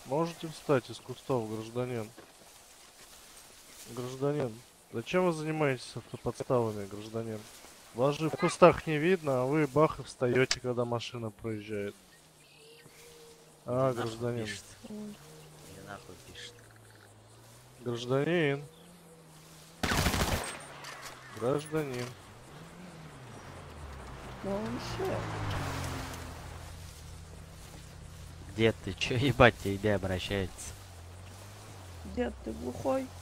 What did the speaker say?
Можете встать из кустов, гражданин. Гражданин, зачем вы занимаетесь автоподставами, гражданин? Вас же в кустах не видно, а вы бах и встаете, когда машина проезжает. Мне А, нахуй гражданин. пишет. Мне нахуй пишет. Гражданин. Гражданин. Планшет. Дед, ты чё ебать, тебе обращается? Дед, ты глухой?